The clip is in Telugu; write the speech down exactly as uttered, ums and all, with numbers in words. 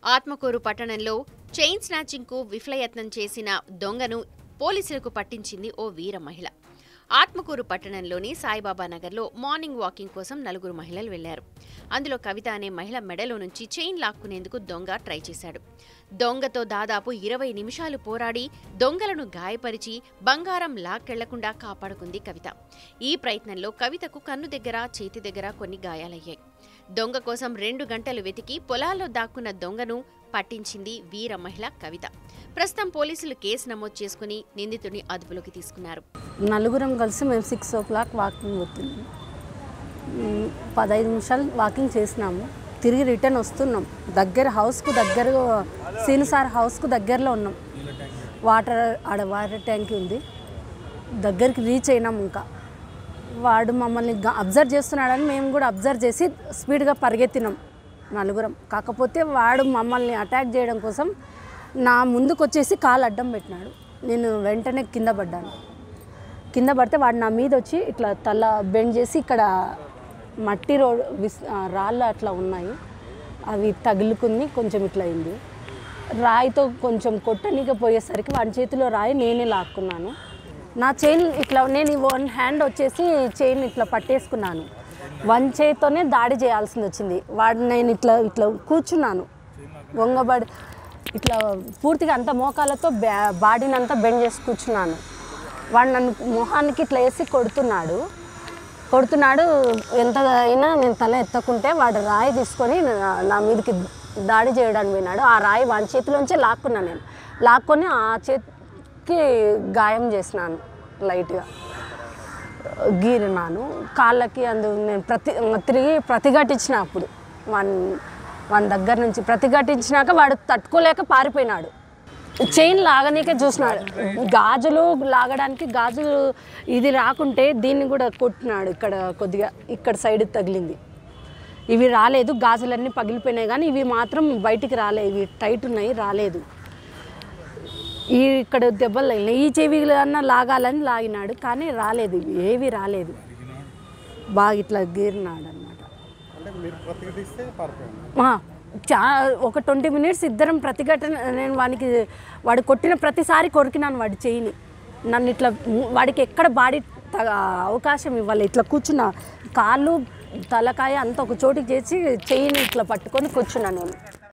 ఆత్మకూరు పట్టణంలో చైన్ స్నాచింగ్ కు విఫలయత్నం చేసిన దొంగను పోలీసులకు పట్టించింది ఓ వీర మహిళ. ఆత్మకూరు పట్టణంలోని సాయిబాబా నగర్లో మార్నింగ్ వాకింగ్ కోసం నలుగురు మహిళలు వెళ్లారు. అందులో కవిత అనే మహిళ మెడలో నుంచి చైన్ లాక్కునేందుకు దొంగ ట్రై చేశాడు. దొంగతో దాదాపు ఇరవై నిమిషాలు పోరాడి దొంగలను గాయపరిచి బంగారం లాక్కెళ్లకుండా కాపాడుకుంది కవిత. ఈ ప్రయత్నంలో కవితకు కన్ను దగ్గర, చేతి దగ్గర కొన్ని గాయాలయ్యాయి. దొంగ కోసం రెండు గంటలు వెతికి పొలాల్లో దాక్కున్న దొంగను పట్టించింది వీర మహిళ కవిత. ప్రస్తుతం పోలీసులు కేసు నమోదు చేసుకుని నిందితుడిని అదుపులోకి తీసుకున్నారు. నలుగురం కలిసి మేము సిక్స్ ఓ క్లాక్ వాకింగ్ పోతున్నాము. పదహైదు నిమిషాలు వాకింగ్ చేసినాము. తిరిగి రిటర్న్ వస్తున్నాం. దగ్గర హౌస్కు దగ్గర సీను సార్ హౌస్కు దగ్గరలో ఉన్నాం. వాటర్ ఆడ వాటర్ ట్యాంక్ ఉంది. దగ్గరికి రీచ్ అయినాం. ఇంకా వాడు మమ్మల్ని అబ్జర్వ్ చేస్తున్నాడని మేము కూడా అబ్జర్వ్ చేసి స్పీడ్గా పరిగెత్తినాం నలుగురం. కాకపోతే వాడు మమ్మల్ని అటాక్ చేయడం కోసం నా ముందుకు వచ్చేసి కాలు అడ్డం పెట్టినాడు. నేను వెంటనే కింద పడ్డాను. కింద పడితే వాడు నా మీద వచ్చి ఇట్లా తల బెండ్ చేసి ఇక్కడ మట్టి రోడ్ విస్ రాళ్ళు అట్లా ఉన్నాయి, అవి తగులుకుని కొంచెం ఇట్లా అయింది. రాయితో కొంచెం కొట్టనీకపోయేసరికి వాడి చేతిలో రాయి నేనే లాక్కున్నాను. నా చైన్ ఇట్లా నేను వన్ హ్యాండ్ వచ్చేసి చైన్ ఇట్లా పట్టేసుకున్నాను. వన్ చేయితోనే దాడి చేయాల్సింది వచ్చింది. వాడు నేను ఇట్లా ఇట్లా కూర్చున్నాను వంగబడి ఇట్లా పూర్తిగా అంత మోకాలతో బ్యా బాడీని అంతా బెండ్ చేసి కూర్చున్నాను. వాడు నన్ను మొహానికి ఇట్లా వేసి కొడుతున్నాడు కొడుతున్నాడు ఎంత అయినా నేను తల ఎత్తకుంటే వాడు రాయి తీసుకొని నా మీదకి దాడి చేయడానికి పోయినాడు. ఆ రాయి వాడి చేతిలోంచే లాక్కున్నాను. నేను లాక్కొని ఆ చేతికి గాయం చేసినాను, లైట్గా గీరినాను. కాళ్ళకి అందు నేను ప్రతి తిరిగి ప్రతిఘటించిన అప్పుడు వన్ వన్ దగ్గర నుంచి ప్రతిఘటించినాక వాడు తట్టుకోలేక పారిపోయినాడు. చైన్ లాగనీకే చూసినాడు. గాజులు లాగడానికి గాజులు ఇది రాకుంటే దీన్ని కూడా కొట్టినాడు. ఇక్కడ కొద్దిగా ఇక్కడ సైడ్ తగిలింది. ఇవి రాలేదు, గాజులన్నీ పగిలిపోయినాయి కానీ ఇవి మాత్రం బయటికి రాలేదు. ఇవి టైట్ ఉన్నాయి, రాలేదు. ఈ ఇక్కడ దెబ్బలు తగిలినాయి. ఈ చెవిలు అన్న లాగాలని లాగినాడు కానీ రాలేదు, ఇవి ఏవి రాలేదు. బాగా ఇట్లా గీరినాడు అనమాట. చా ఒక ట్వంటీ మినిట్స్ ఇద్దరం ప్రతిఘటన. నేను వానికి వాడు కొట్టిన ప్రతిసారి కొరికినాను వాడి చెయ్యిని. నన్ను ఇట్లా వాడికి ఎక్కడ బాడీ అవకాశం ఇవ్వాలి. ఇట్లా కూర్చున్నా, కాళ్ళు తలకాయ అంతా ఒక చోటికి చేసి చెయ్యిని ఇట్లా పట్టుకొని కూర్చున్నాను నేను.